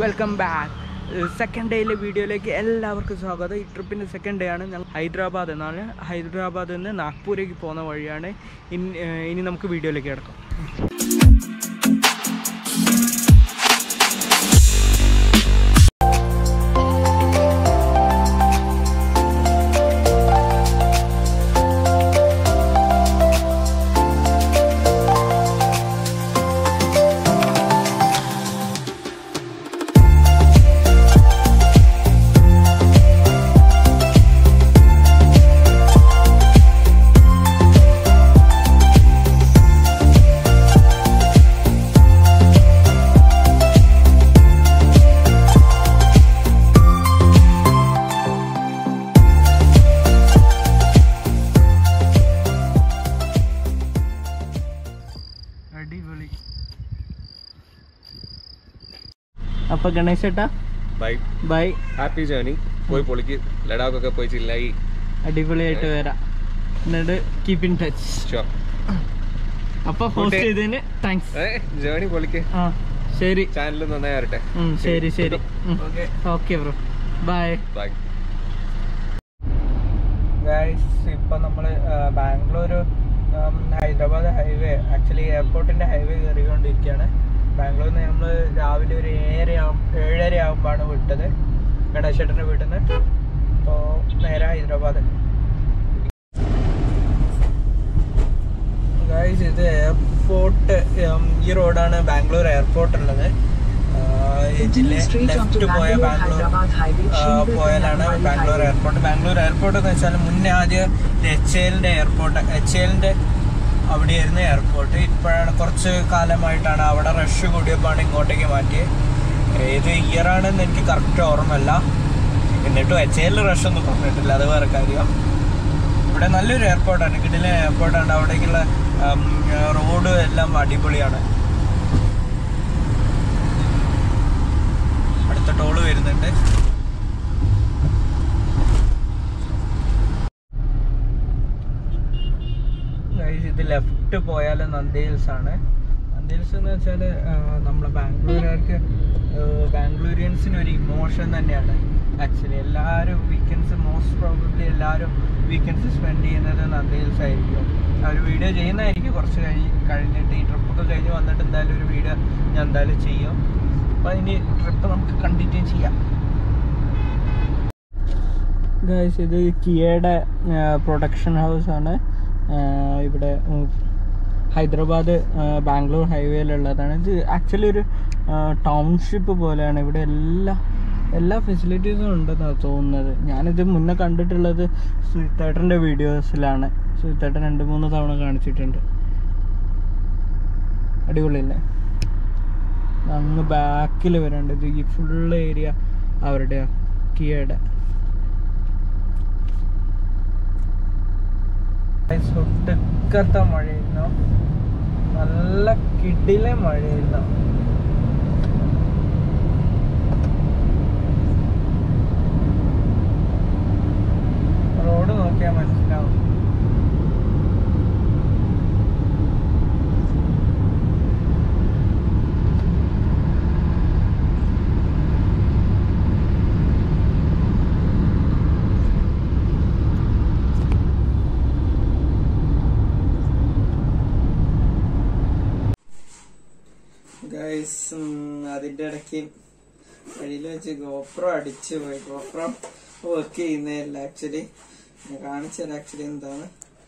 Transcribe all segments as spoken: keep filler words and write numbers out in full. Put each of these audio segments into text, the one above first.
Welcome back. Second ഡേയിലെ വീഡിയോയിലേക്ക് എല്ലാവർക്കും സ്വാഗതം. ഈ ട്രിപ്പിൻ്റെ സെക്കൻഡ് ഡേ ആണ്. ഞങ്ങൾ ഹൈദരാബാദ് എന്നാണ്. ഹൈദരാബാദിൽ നിന്ന് നാഗ്പൂരേക്ക് പോകുന്ന വഴിയാണ്. ഇനി നമുക്ക് വീഡിയോയിലേക്ക് കിടക്കാം. അപ്പോൾ ഗണേശ് ചേട്ടാ ബൈ ബൈ, ഹാപ്പി ജേർണി. പോയി പൊളിക്ക്, ലഡാക്കൊക്കെ പോയി ചില്ലായി അടിപൊളിയായിട്ട് വരാം. എന്നിട്ട് കീപ് ഇൻ ടച്ച്. ഷുവർ. അപ്പോൾ പോസ്റ്റ് ചെയ്തതിന് താങ്ക്സ്. ജേർണി പൊളിക്ക്. ആ ശരി, ചാനൽ നന്നായി വരട്ടെ. ശരി ശരി, okay bro, bye bye. Guys, ഇപ്പം നമ്മൾ ബാംഗ്ലൂരു ഹൈദരാബാദ് ഹൈവേ, ആക്ച്വലി എയർപോർട്ടിൻ്റെ ഹൈവേ കയറിക്കൊണ്ടിരിക്കുകയാണ്. ബാംഗ്ലൂരിൽ നിന്ന് നമ്മൾ രാവിലെ ഒരു ഏഴര ഏഴര ആകുമ്പോഴാണ് വിട്ടത് ഗണേശേട്ടൻ്റെ വീട്ടിൽ നിന്ന്. അപ്പോൾ നേരെ ഹൈദരാബാദ്. ഗൈസ്, ഇത് എയർപോർട്ട്, ഈ റോഡാണ് ബാംഗ്ലൂർ എയർപോർട്ട് ഉള്ളത്. ലെഫ്റ്റ് പോയ ബാംഗ്ലൂർ പോയാലാണ് ബാംഗ്ലൂർ എയർപോർട്ട്. ബാംഗ്ലൂർ എയർപോർട്ട് എന്ന് വെച്ചാൽ മുന്നേ ആദ്യം എച്ച് എല്ലിൻ്റെ എയർപോർട്ട്, എച്ച് എല്ലിൻ്റെ അവിടെയായിരുന്നു എയർപോർട്ട്. ഇപ്പോഴാണ് കുറച്ച് കാലമായിട്ടാണ് അവിടെ റഷ് കൂടിയപ്പോഴാണ് ഇങ്ങോട്ടേക്ക് മാറ്റിയത്. ഏത് ഇയറാണെന്ന് എനിക്ക് കറക്റ്റ് ഓർമ്മയില്ല. എന്നിട്ടും എച്ച് എല്ലിൽ റഷ് ഒന്നും പറഞ്ഞിട്ടില്ല, അത് വേറെ കാര്യം. ഇവിടെ നല്ലൊരു എയർപോർട്ടാണ്, കിടിലൻ എയർപോർട്ടാണ്. അവിടേക്കുള്ള റോഡ് എല്ലാം അടിപൊളിയാണ്. അടുത്ത ടോള് വരുന്നുണ്ട്. ഇത് ലെഫ്റ്റ് പോയാൽ നന്ദി ഹിൽസ് ആണ്. നന്ദി ഹിൽസ് എന്ന് വെച്ചാൽ നമ്മളെ ബാംഗ്ലൂരുകാർക്ക്, ബാംഗ്ലൂരിയൻസിന് ഒരു ഇമോഷൻ തന്നെയാണ്. ആക്ച്വലി എല്ലാവരും വീക്കെൻഡ്സ്, മോസ്റ്റ് പ്രോബബ്ലി എല്ലാവരും വീക്കെൻഡ്സ് സ്പെൻഡ് ചെയ്യുന്നത് നന്ദി ഹിൽസ് ആയിരിക്കും. അവർ വീഡിയോ ചെയ്യുന്നതായിരിക്കും കുറച്ച് കഴിഞ്ഞ് കഴിഞ്ഞിട്ട്. ഈ ട്രിപ്പൊക്കെ കഴിഞ്ഞ് വന്നിട്ട് എന്തായാലും ഒരു വീഡിയോ ഞാൻ എന്തായാലും ചെയ്യും. അപ്പോൾ ഇനി ട്രിപ്പ് നമുക്ക് കണ്ടിന്യൂ ചെയ്യാം. ഗൈസ്, ഇത് കിയയുടെ പ്രൊഡക്ഷൻ ഹൗസാണ്. ഇവിടെ ഹൈദരാബാദ് ബാംഗ്ലൂർ ഹൈവേയിലുള്ളതാണ്. ഇത് ആക്ച്വലി ഒരു ടൗൺഷിപ്പ് പോലെയാണ്. ഇവിടെ എല്ലാ എല്ലാ ഫെസിലിറ്റീസും ഉണ്ടെന്നാണ് തോന്നുന്നത്. ഞാനിത് മുന്നേ കണ്ടിട്ടുള്ളത് സുഹിത്തേട്ടൻ്റെ വീഡിയോസിലാണ്. സുഹിത്തേട്ടൻ രണ്ട് മൂന്ന് തവണ കാണിച്ചിട്ടുണ്ട്. അടിപൊളിയല്ലേ? അങ്ങ് ബാക്കിൽ വരണ്ട്. ഇത് ഈ ഫുൾ ഏരിയ അവരുടെ കിയയുടെ. ഒടുക്കത്തെ മഴയായിരുന്നു, നല്ല കിടിലെ മഴയായിരുന്നു. റോഡ് നോക്കിയാൽ മനസ്സിലാവും. ഗൈസ്, അതിൻ്റെ ഇടയ്ക്ക് വഴിയിൽ വെച്ച് ഗോപ്രോ അടിച്ചു പോയി. ഗോപ്രോ വർക്ക് ചെയ്യുന്നതല്ല ആക്ച്വലി. ഞാൻ കാണിച്ചത് ആക്ച്വലി എന്താണ്,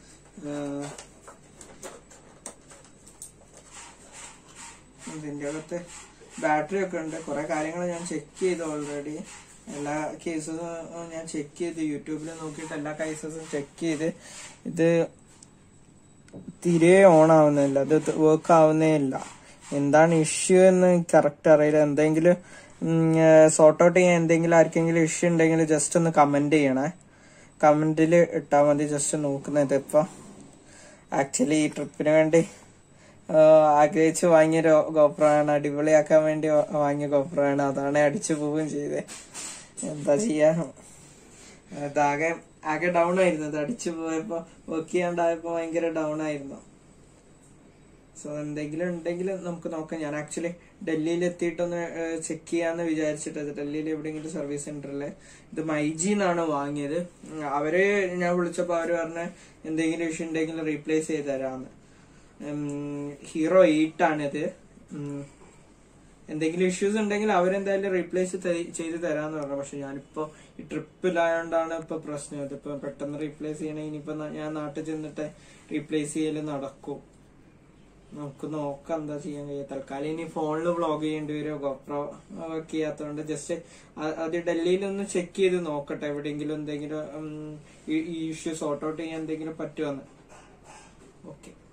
ഇതിൻ്റെ അകത്ത് ബാറ്ററി ഒക്കെ ഉണ്ട്. കുറെ കാര്യങ്ങൾ ഞാൻ ചെക്ക് ചെയ്തു ഓൾറെഡി. എല്ലാ കേസസും ഞാൻ ചെക്ക് ചെയ്ത്, യൂട്യൂബിൽ നോക്കിയിട്ട് എല്ലാ കേസസും ചെക്ക് ചെയ്ത്. ഇത് തീരെ ഓൺ ആവുന്നില്ല, ഇത് വർക്ക് ആവുന്നേ ഇല്ല. എന്താണ് ഇഷ്യൂ എന്ന് കറക്റ്റ് അറിയില്ല. എന്തെങ്കിലും സോർട്ട് ഔട്ട് ചെയ്യാൻ എന്തെങ്കിലും ആർക്കെങ്കിലും ഇഷ്യൂ ഉണ്ടെങ്കിൽ ജസ്റ്റ് ഒന്ന് കമന്റ് ചെയ്യണേ. കമന്റിൽ ഇട്ടാൽ മതി. ജസ്റ്റ് നോക്കുന്നത് ഇപ്പം ആക്ച്വലി ഈ ട്രിപ്പിന് വേണ്ടി ആഗ്രഹിച്ച് വാങ്ങിയ ഗോപ്രോ ആണ്. അടിപൊളിയാക്കാൻ വേണ്ടി വാങ്ങിയ ഗോപ്രോ ആണ്. അതാണ് അടിച്ചു പോവുകയും ചെയ്തേ. എന്താ ചെയ്യാ, ഇതാകെ ആകെ ഡൗൺ ആയിരുന്നു. ഇത് അടിച്ചു പോയപ്പോ വർക്ക് ചെയ്യാണ്ടായപ്പോ ഭയങ്കര ഡൗൺ ആയിരുന്നു. സോ എന്തെങ്കിലും ഉണ്ടെങ്കിൽ നമുക്ക് നോക്കാം. ഞാൻ ആക്ച്വലി ഡൽഹിയിൽ എത്തിയിട്ടൊന്ന് ചെക്ക് ചെയ്യാന്ന് വിചാരിച്ചിട്ടത്. ഡൽഹിയിൽ എവിടെയെങ്കിലും സർവീസ് സെന്ററില് ഇത് മൈജി എന്നാണ് വാങ്ങിയത്. അവര് ഞാൻ വിളിച്ചപ്പോ അവര് പറഞ്ഞ എന്തെങ്കിലും ഇഷ്യൂ ഉണ്ടെങ്കിൽ റീപ്ലേസ് ചെയ്ത് തരാന്ന്. ഹീറോ എയ്റ്റ് ആണിത്. എന്തെങ്കിലും ഇഷ്യൂസ് ഉണ്ടെങ്കിൽ അവരെന്തായാലും റീപ്ലേസ് ചെയ്ത് തരാന്ന് പറഞ്ഞു. പക്ഷെ ഞാനിപ്പോ ഈ ട്രിപ്പിലായോണ്ടാണ് ഇപ്പൊ പ്രശ്നം. ഇതിപ്പോ പെട്ടെന്ന് റീപ്ലേസ് ചെയ്യണേ. ഇനിയിപ്പോ ഞാൻ നാട്ടിൽ ചെന്നിട്ട് റീപ്ലേസ് ചെയ്യല് നടക്കും. നമുക്ക് നോക്കാം എന്താ ചെയ്യാൻ കഴിയുക. തൽക്കാലം ഇനി ഫോണിൽ വ്ളോഗ് ചെയ്യേണ്ടി വരുമോ, ഗോപ്രോ വർക്ക് ചെയ്യാത്തതുകൊണ്ട് ജസ്റ്റ് അത് ഡൽഹിയിലൊന്ന് ചെക്ക് ചെയ്ത് നോക്കട്ടെ. എവിടെയെങ്കിലും എന്തെങ്കിലും ഈ ഇഷ്യൂ സോർട്ട് ഔട്ട് ചെയ്യാൻ എന്തെങ്കിലും പറ്റുമെന്ന്. ഓക്കെ.